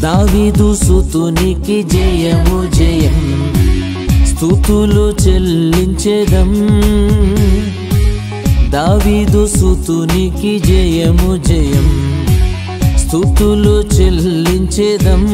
దావీదు సుతునికి జయము జయం స్తుతులు చెల్లించెదం దావీదు సుతునికి జయము జయం స్తుతులు చెల్లించెదం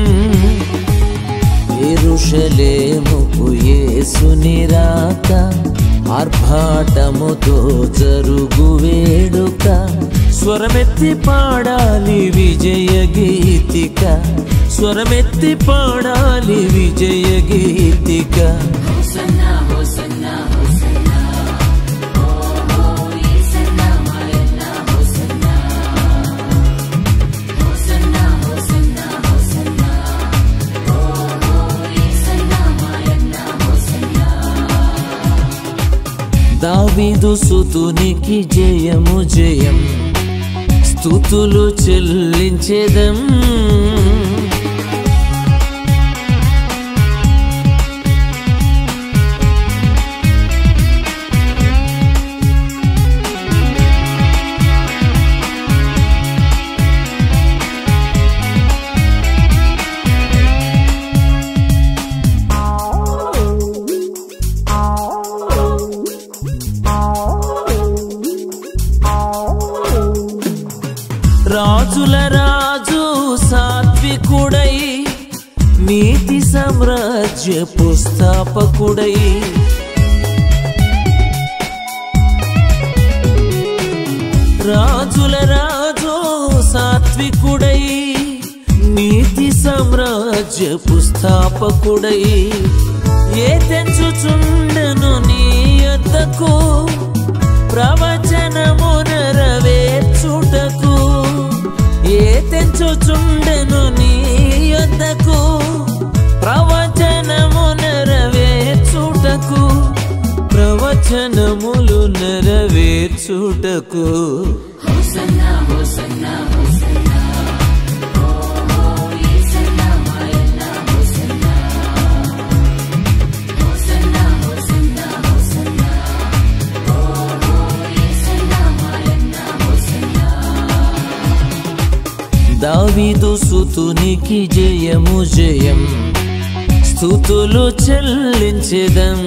యెరూషలేముకు యేసుని రాక ఆర్భాటముతో జరుగు వేడుక స్వరమెత్తి పాడాలి విజయ గీతిక స్వరమెత్తి పాడాలి విజయ గీతిక హోసన్నా హోసన్నా హోసన్నా ఓ యేసన్నా మాయన్నా హోసన్నా హోసన్నా హోసన్నా హోసన్నా ఓ యేసన్నా మాయన్నా హోసన్నా దావీదు సుతునికి జయము జయం స్తుతులు చెల్లించెదం రాజుల రాజు సాత్వికుడై నీతి సామ్రాజ్యపు స్థాపకుడై రాజుల రాజు సాత్వికుడై నీతి సామ్రాజ్యపు స్థాపకుడై ఏ తెంచుచుండెను నీ యొద్దకు ప్రవచనము నెరవేర్చుటకు ఏ తెంచుచుండెను నీ యొద్దకు ప్రవచనము నెరవేర్చుటకు ప్రవచనములు నెరవేర్చుటకు హోసన్నా హోసన్నా హోసన్నా ఓ యేసన్నా మాయన్నా హోసన్నా హోసన్నా హోసన్నా హోసన్నా ఓ యేసన్నా మాయన్నా హోసన్నా దావీదు సుతునికి జయము జయం స్తుతులు చెల్లించెదం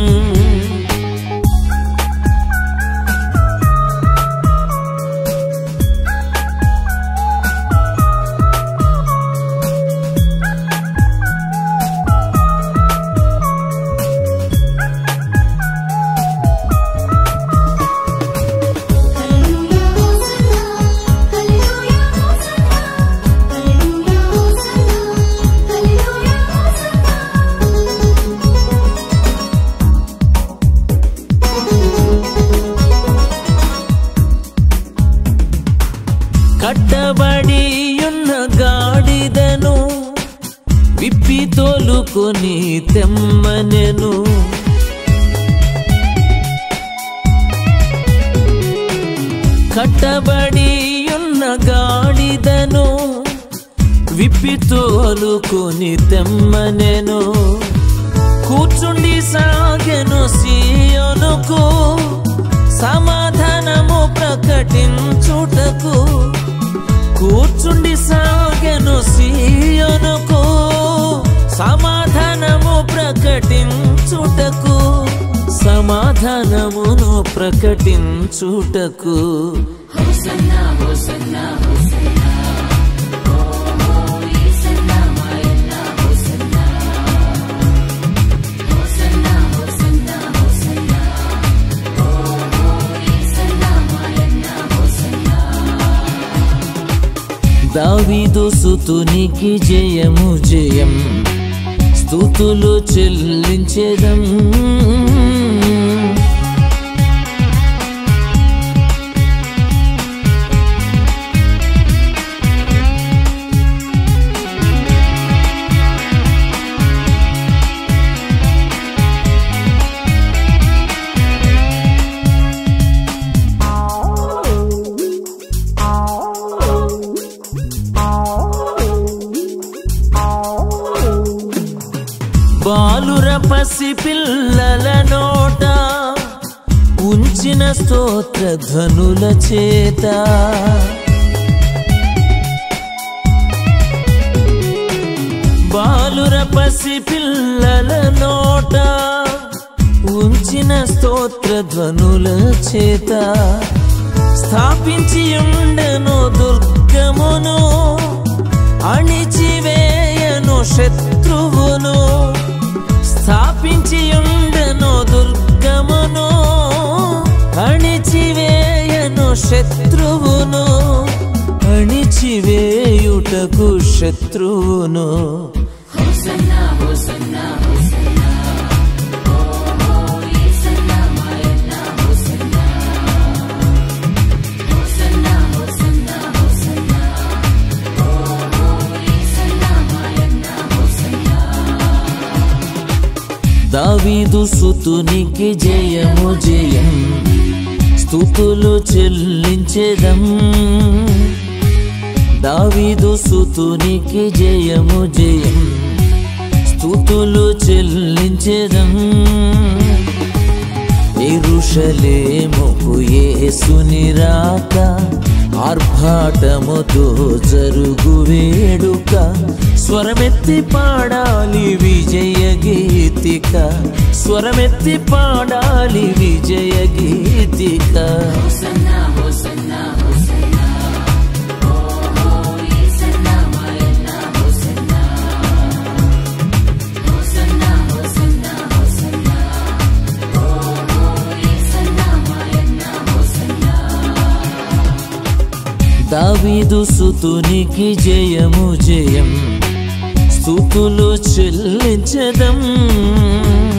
కట్టబడియున్న గాడిదను విప్పి తోలుకొని తెమ్మనెను కట్టబడియున్న గాడిదను విప్పి తోలుకొని తెమ్మనెను కూర్చుండి సాగెను సీయోనుకు సమాధానము ప్రకటించుటకు కూర్చుండి సాగెను సీయోనుకు సమాధానము ప్రకటించుటకు సమాధానమును ప్రకటించుటకు హోసన్నా హోసన్నా హోసన్నా ఓ యేసన్నా మాయన్నా హోసన్నా హోసన్నా హోసన్నా హోసన్నా ఓ యేసన్నా మాయన్నా హోసన్నా దావీదు సుతునికి జయము జయం స్తుతులు చెల్లించెదం బాలుర పసి పిల్లల నోట ఉంచిన స్తోత్ర ధ్వనుల చేత పసి పిల్లల నోట ఉంచిన స్తోత్ర ధ్వనుల చేత స్థాపించి ఉండెను దుర్గమును అణిచివేయను శత్రువును స్థాపించి ఉండెను దుర్గమును అణిచివేయను శత్రువును అణిచివేయుటకు శత్రువును హోసన్నా హోసన్నా హోసన్నా ఓ యేసన్నా మాయన్నా హోసన్నా హోసన్నా హోసన్నా హోసన్నా ఓ యేసన్నా మాయన్నా హోసన్నా దావీదు సుతునికి జయము జయం స్తుతులు చెల్లించెదం దావీదు సుతునికి జయము జయం స్తుతులు చెల్లించెదం యెరూషలేముకు యేసుని రాక ఆర్భాటముతో జరుగు వేడుక స్వరమెత్తి పాడాలి విజయ గీతిక స్వరమెత్తి పాడాలి విజయ గీతిక హోసన్నా హోసన్నా హోసన్నా ఓ యేసన్నా మాయన్నా హోసన్నా హోసన్నా హోసన్నా హోసన్నా ఓ యేసన్నా మాయన్నా హోసన్నా దావీదు సుతునికి జయము జయం స్తుతులు చెల్లించెదం